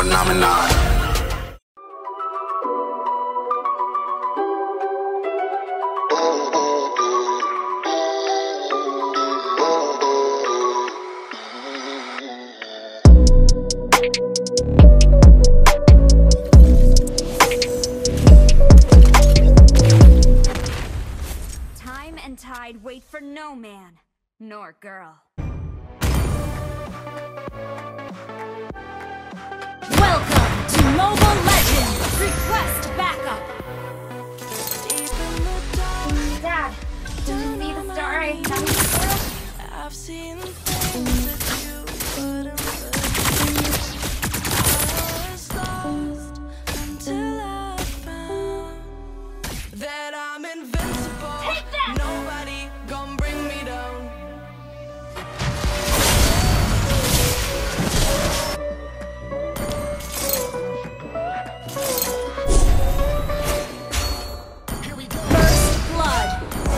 phenomenon. Time and tide wait for no man, nor girl. Welcome to Mobile Legends! Request backup! Dad, did you see the star I found before? I've seen things that you couldn't believe. I was lost until I found that I'm invincible. Take that! Nobody gon' bring me down. First blood!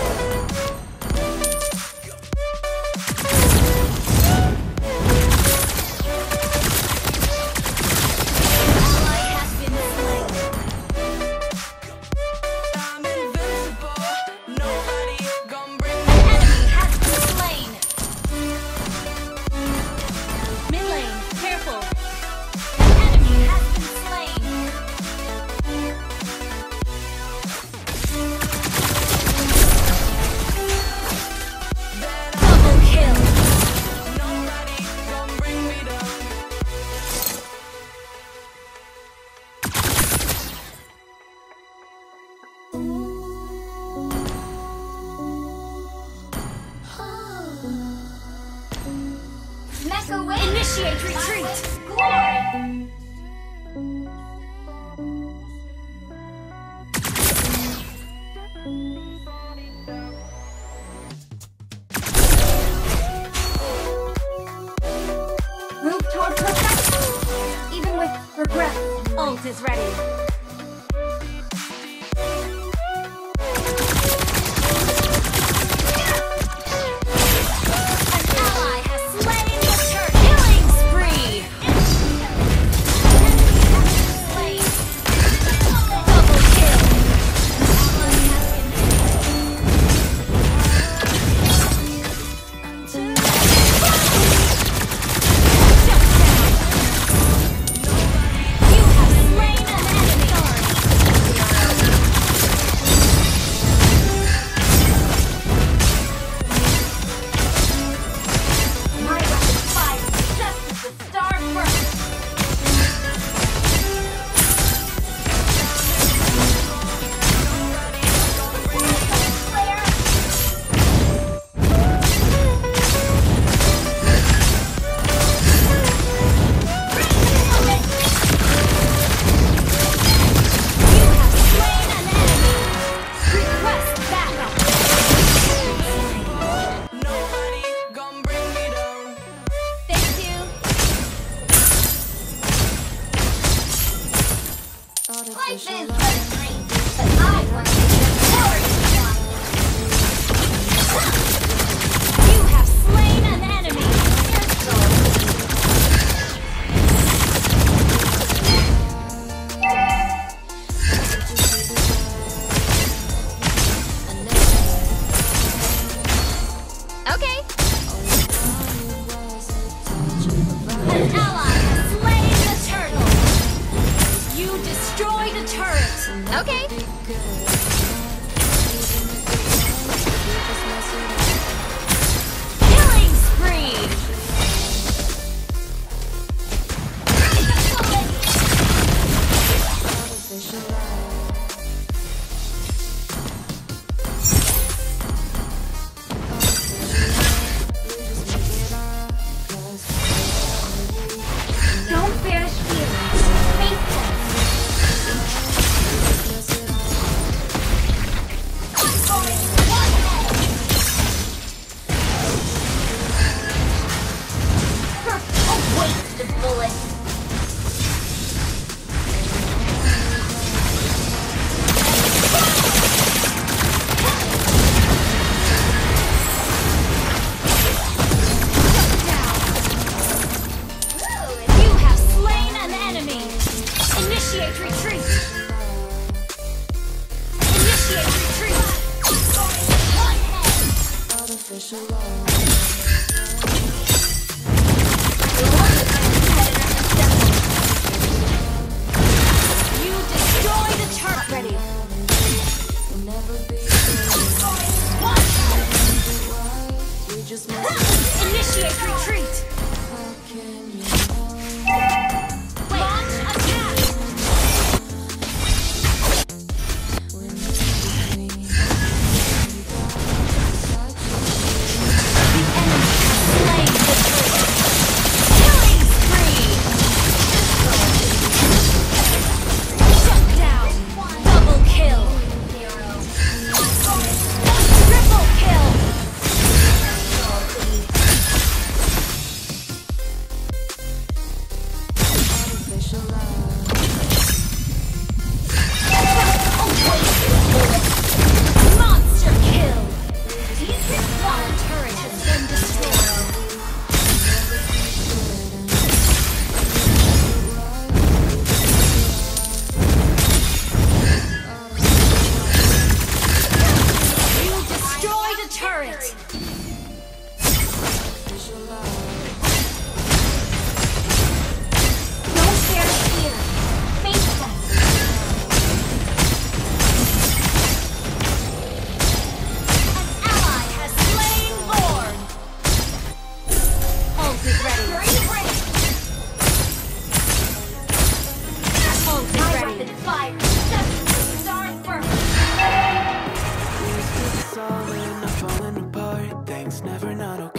Ally has been slain. I'm invincible. Nobody gon' bring me An enemy has been slain. Mid lane, careful. An enemy has been slain. Double kill. Nobody gon' bring me down. Mecha wave. Initiate retreat. Glory. Move toward perfection. Even with regret. Ult is ready. An ally has slain the turret. Killing spree. Slain. Double kill. Ally has been shut down. You have slain an enemy. My weapon fires just as the star bursts. You have slain an enemy. Request backup. Nobody gon' bring me down. Thank you. Life is a dream, but I want to be the one. You have slain an enemy. Okay. An ally has slain the turtle. You destroyed a turret. Okay. Killing spree. Don't banish feelings. Face them. Artificial love. You destroyed a turret. Ready. Will never be we just Initiate retreat. how can you know Launch attack. when you need me? Slain the turret. Killing spree. Shut down. Double kill. Triple kill. Artificial love. Monster kill. Our turret has been destroyed. You destroyed a turret. Artificial love. Don't dare to fear. Face them. An ally has slain Lord. Ult is ready. Ult is ready. Fire. Start first. It's all in, I'm falling apart. Things never not okay.